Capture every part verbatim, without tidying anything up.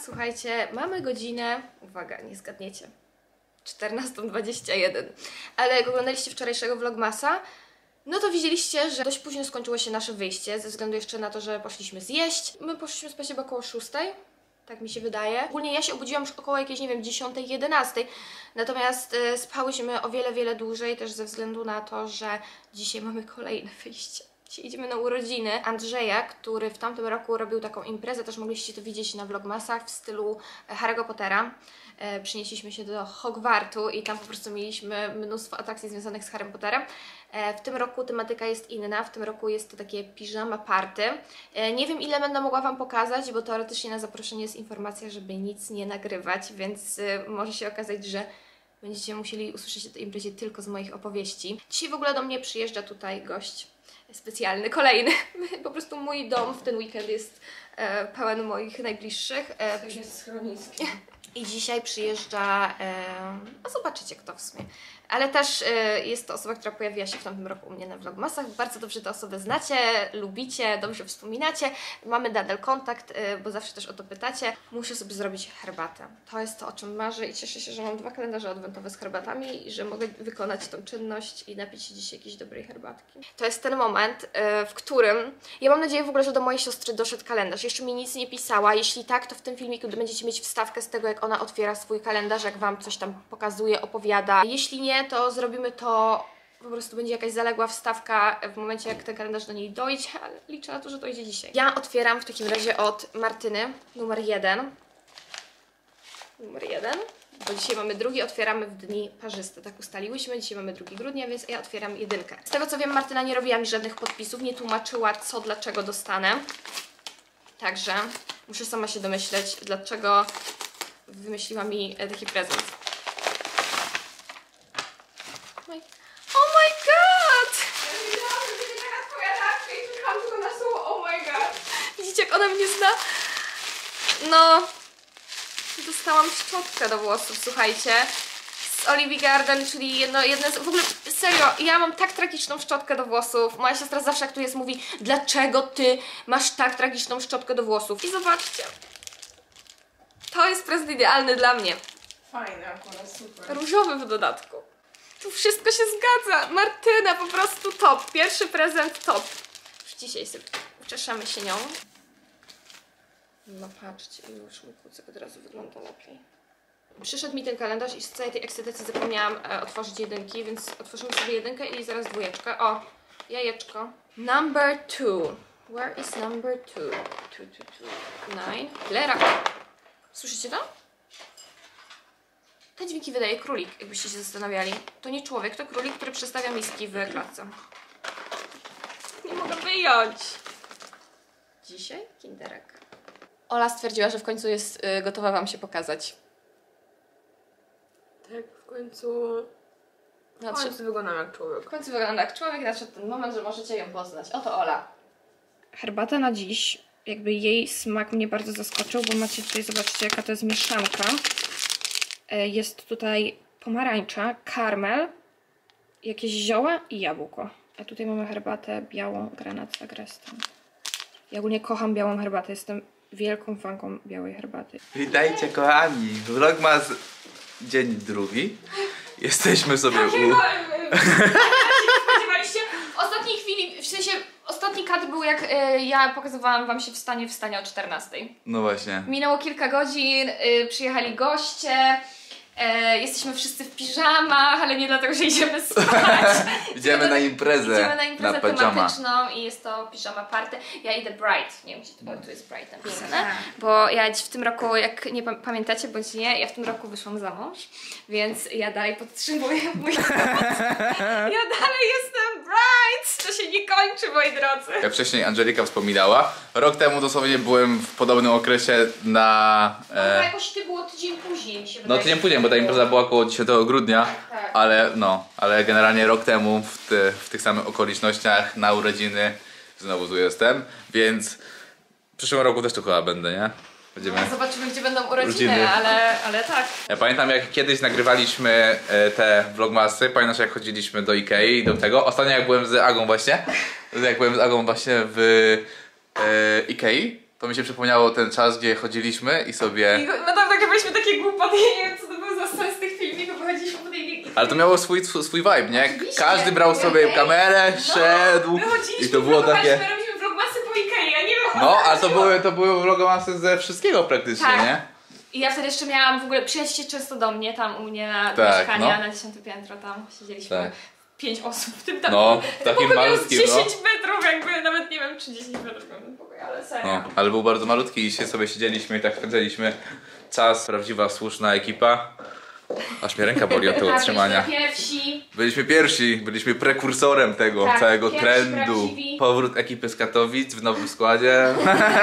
Słuchajcie, mamy godzinę, uwaga, nie zgadniecie, czternasta dwadzieścia jeden, ale jak oglądaliście wczorajszego vlogmasa, no to widzieliście, że dość późno skończyło się nasze wyjście, ze względu jeszcze na to, że poszliśmy zjeść. My poszliśmy spać chyba około szóstej, tak mi się wydaje. Ogólnie ja się obudziłam już około jakiejś, nie wiem, dziesiątej, jedenastej, natomiast y, spałyśmy o wiele, wiele dłużej, też ze względu na to, że dzisiaj mamy kolejne wyjście. Dzisiaj idziemy na urodziny Andrzeja, który w tamtym roku robił taką imprezę, też mogliście to widzieć na vlogmasach w stylu Harry'ego Pottera. E, przynieśliśmy się do Hogwartu i tam po prostu mieliśmy mnóstwo atrakcji związanych z Harrym Potterem. E, w tym roku tematyka jest inna, w tym roku jest to takie piżama party. E, nie wiem, ile będę mogła Wam pokazać, bo teoretycznie na zaproszenie jest informacja, żeby nic nie nagrywać, więc e, może się okazać, że będziecie musieli usłyszeć o tej imprezie tylko z moich opowieści. Dzisiaj w ogóle do mnie przyjeżdża tutaj gość specjalny, kolejny. Po prostu mój dom w ten weekend jest e, pełen moich najbliższych. E, To jest schronisko. I dzisiaj przyjeżdża, e, no zobaczycie kto w sumie, ale też e, jest to osoba, która pojawiła się w tamtym roku u mnie na vlogmasach. Bardzo dobrze tę osobę znacie, lubicie, dobrze wspominacie. Mamy nadal kontakt, e, bo zawsze też o to pytacie. Muszę sobie zrobić herbatę. To jest to, o czym marzę i cieszę się, że mam dwa kalendarze adwentowe z herbatami i że mogę wykonać tą czynność i napić się dzisiaj jakiejś dobrej herbatki. To jest ten moment, e, w którym ja mam nadzieję w ogóle, że do mojej siostry doszedł kalendarz. Jeszcze mi nic nie pisała. Jeśli tak, to w tym filmiku będziecie mieć wstawkę z tego, jak ona otwiera swój kalendarz, jak Wam coś tam pokazuje, opowiada. Jeśli nie, to zrobimy to, po prostu będzie jakaś zaległa wstawka w momencie, jak ten kalendarz do niej dojdzie, ale liczę na to, że dojdzie dzisiaj. Ja otwieram w takim razie od Martyny, numer jeden. Numer jeden. Bo dzisiaj mamy drugi, otwieramy w dni parzyste, tak ustaliłyśmy, dzisiaj mamy drugiego grudnia, więc ja otwieram jedynkę. Z tego co wiem, Martyna nie robiła mi żadnych podpisów, nie tłumaczyła co, dlaczego dostanę. Także muszę sama się domyśleć, dlaczego wymyśliła mi taki prezent. Oh my god! Ja wiedziałam, że będzie taka twoja reakcja i czekałam tylko na słowo oh my god. Widzicie, jak ona mnie zna? No, dostałam szczotkę do włosów, słuchajcie, z Olivia Garden, czyli jedno, jedne z... W ogóle, serio, ja mam tak tragiczną szczotkę do włosów. Moja siostra zawsze, jak tu jest, mówi, dlaczego ty masz tak tragiczną szczotkę do włosów? I zobaczcie, to jest prezent idealny dla mnie. Fajne akurat, super. Różowy w dodatku. Tu wszystko się zgadza. Martyna, po prostu top. Pierwszy prezent top. Już dzisiaj sobie uczeszamy się nią. No patrzcie, już mój kucyk od razu wygląda lepiej. Przyszedł mi ten kalendarz i z całej tej ekscytacji zapomniałam e, otworzyć jedynki, więc otworzymy sobie jedynkę i zaraz dwójeczkę. O, jajeczko. Number two. Where is number two? Two, two, two. Nine. Lera. Słyszycie to? Te dźwięki wydaje królik, jakbyście się zastanawiali. To nie człowiek, to królik, który przestawia miski w klatce. Nie mogę wyjąć. Dzisiaj kinderek. Ola stwierdziła, że w końcu jest y, gotowa Wam się pokazać. Tak, w końcu... W Nadszedł, końcu wyglądam jak człowiek. w końcu wygląda jak człowiek, nadszedł ten moment, że możecie ją poznać. Oto Ola. Herbata na dziś, jakby jej smak mnie bardzo zaskoczył, bo macie tutaj, zobaczcie, jaka to jest mieszanka. Jest tutaj pomarańcza, karmel, jakieś zioła i jabłko. A tutaj mamy herbatę białą, granat z agrestem. Ja ogólnie kocham białą herbatę, jestem wielką fanką białej herbaty. Witajcie kochani, vlogmas dzień drugi. Jesteśmy sobie u... Spodziewaliście? W ostatniej chwili, w sensie ostatni kat był jak y, ja pokazywałam Wam się w stanie wstania o czternastej. No właśnie. Minęło kilka godzin, y, przyjechali goście, y, jesteśmy wszyscy w piżamach, ale nie dlatego, że idziemy spać. Idziemy na imprezę, Idziemy na imprezę na pajama. tematyczną i jest to piżama party. Ja idę bright, nie wiem, gdzie to, tu jest bright napisane, bo ja w tym roku, jak nie pamiętacie bądź nie, ja w tym roku wyszłam za mąż, więc ja dalej podtrzymuję mój ja dalej jestem bright, to się nie kończy, moi drodzy. Jak wcześniej Angelika wspominała, rok temu dosłownie byłem w podobnym okresie na... No E... jakoś ty było tydzień później, mi się No wydaje. tydzień później, bo ta impreza była około dziesiątego grudnia, Tak, tak. ale no, ale generalnie rok temu w, ty, w tych samych okolicznościach na urodziny znowu tu jestem, więc w przyszłym roku też tu chyba będę, nie? Będziemy... No, zobaczymy, gdzie będą urodziny, Urodziny. ale, ale tak. Ja pamiętam, jak kiedyś nagrywaliśmy e, te vlogmasy, pamiętasz, jak chodziliśmy do Ikei i do tego. Ostatnio jak byłem z Agą właśnie, jak byłem z Agą właśnie w e, Ikei, to mi się przypomniało ten czas, gdzie chodziliśmy i sobie... I no tam nagrywaliśmy takie głupoty, nie wiem co to był za sens tych filmików, bo chodziliśmy po tej biegi. Ale to miało swój, swój vibe, nie? Oczywiście. Każdy brał sobie Okej. kamerę, szedł My chodziliśmy, i to było takie... robiliśmy vlogmasy po Ikei, ja nie wiem. No, ale to były, to były vlogomasy ze wszystkiego praktycznie, Tak. nie? I ja wtedy jeszcze miałam w ogóle, przyjaźń często do mnie, tam u mnie na Tak, mieszkaniu, no. na dziesiąte piętro, tam siedzieliśmy. Tak. Pięć osób, w tym tam No, ten takim pokój miał malutkim, no. dziesięć metrów, jakby nawet nie wiem, czy dziesięć metrów miał ten pokój, ale serio. No, ale był bardzo malutki i się sobie siedzieliśmy i tak spędzaliśmy czas. Prawdziwa, słuszna ekipa. Aż mnie ręka boli od tego Tak, trzymania. byliśmy pierwsi. Byliśmy pierwsi, byliśmy prekursorem tego Tak, całego pierwsi, trendu. prawdziwi. Powrót ekipy z Katowic w nowym składzie.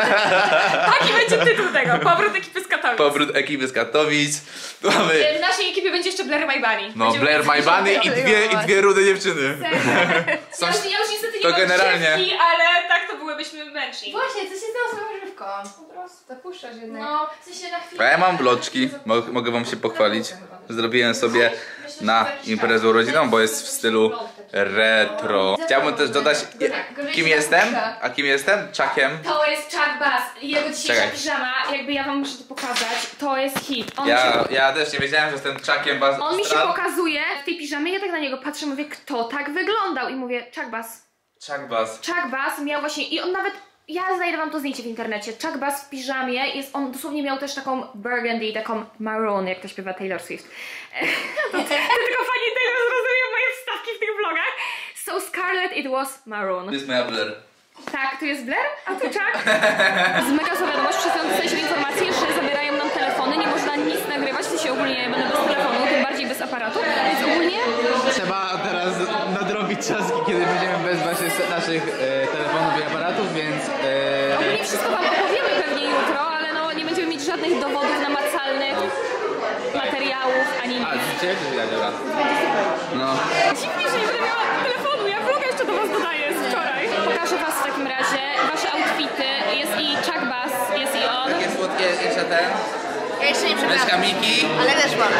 Taki będzie tytuł tego, powrót ekipy z Katowic. Powrót ekipy z Katowic. Tu mamy W naszej ekipie będzie jeszcze Blair My Bunny. no, Będziemy Blair My Bunny i dwie, i dwie rude dziewczyny. Są, Ja już, ja już niestety nie to mam generalnie. dziewki, ale tak to byłybyśmy męczni. Właśnie, co się stało z moją żywką? Po prostu. Zapuszczasz jednak. No, w sensie na chwilę. a ja mam bloczki, Mo- mogę wam się pochwalić. Zrobiłem sobie na imprezę urodzinową, bo jest w stylu retro. Chciałbym też dodać, kim jestem? A kim jestem? Chuckiem. To jest Chuck Bass. Jego dzisiejsza Czekaj. piżama, jakby ja wam muszę to pokazać, to jest hit. On, Ja, się, ja też nie wiedziałem, że jestem Chuckiem Bass. on mi się pokazuje w tej piżamie, ja tak na niego patrzę, mówię, kto tak wyglądał? I mówię, Chuck Bass. Chuck Bass. Chuck Bass miał właśnie, i on nawet, ja znajdę wam to zdjęcie w internecie, Chuck Bass w piżamie, jest, on dosłownie miał też taką burgundy, taką maroon, jak to śpiewa Taylor Swift. to, to tylko pani Taylor zrozumie moje wstawki w tych vlogach. So Scarlett, it was maroon. To jest moja Blair. Tak, tu jest Blair, a tu Chuck. Z mega zła wiadomość, przed chwilą dostaliśmy informację, że zabierają nam telefony, nie można nic nagrywać, w sensie ogólnie ja będę bez telefonu, tym bardziej bez aparatu, więc ogólnie... Trzeba teraz nadrobić czas, kiedy będziemy bez właśnie naszych e, telefonów i aparatów, więc... E, Ogólnie wszystko wam opowiemy pewnie jutro, ale no nie będziemy mieć żadnych dowodów namacalnych, materiałów, ani nic. a, czy jak to widać, dobra? No. Dziwnie, że nie będę miała telefonu, ja vloga jeszcze do was dodaję z wczoraj. Pokażę was w takim razie wasze outfity, jest i Chuck Bass, jest i on. Takie słodkie jeszcze ten. Ja jeszcze nie Myszka przepraszam, Miki. ale też mam.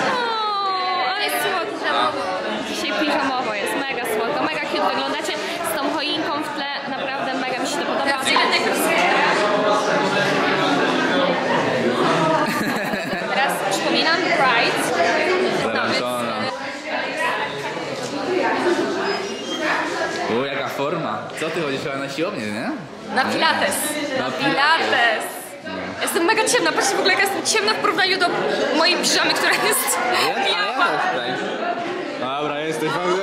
O, ale słodko. Dzisiaj piżamowo jest, mega słodko, mega cute wyglądacie z tą choinką w tle, naprawdę mega mi się to podoba. Teraz przypominam Pride. Zaręczona. U, jaka forma. Co ty chodzisz chyba na siłownię, nie? Na pilates. Na Pilates. Jestem mega ciemna, patrzcie w ogóle jak jestem ciemna w porównaniu do mojej piżamy, która jest Ale ja biała. też tutaj. Dobra, jesteś fajny.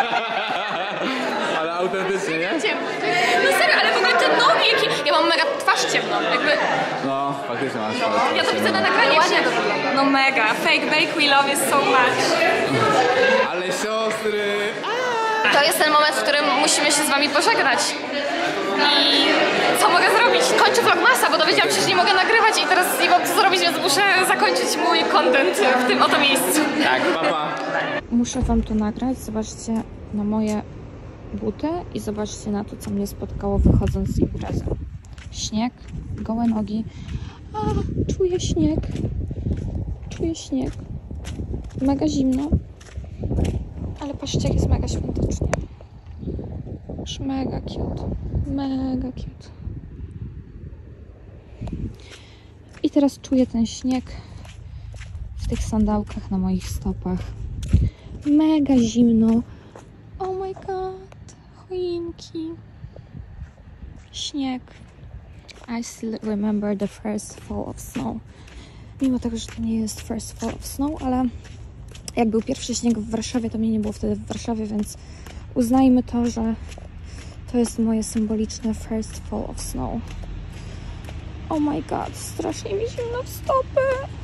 Ale autentycznie, nie? No serio, ale w ogóle te nogi, jakie... Ja mam mega twarz ciemną, jakby... No, faktycznie masz. Ja to widzę na nagraniu. Ładnie to wygląda. No mega. Fake bake we love is so much. Ale siostry! To jest ten moment, w którym musimy się z wami pożegnać. I co mogę zrobić? Kończę vlogmasa, bo dowiedziałam się, że nie mogę nagrywać i teraz nie mam co zrobić, więc muszę zakończyć mój content w tym oto miejscu. Tak, papa. Muszę wam to nagrać. Zobaczcie na moje buty i zobaczcie na to, co mnie spotkało wychodząc z imprezy. Śnieg, gołe nogi. A, czuję śnieg. Czuję śnieg. Mega zimno. Ale patrzcie, jak jest mega świątecznie. Już mega cute. Mega cute. I teraz czuję ten śnieg w tych sandałkach na moich stopach. Mega zimno. Oh my god. Choinki. Śnieg. I still remember the first fall of snow. Mimo tego, że to nie jest first fall of snow, ale jak był pierwszy śnieg w Warszawie, to mnie nie było wtedy w Warszawie, więc uznajmy to, że to jest moje symboliczne first fall of snow. Oh my god, strasznie mi zimno w stopy.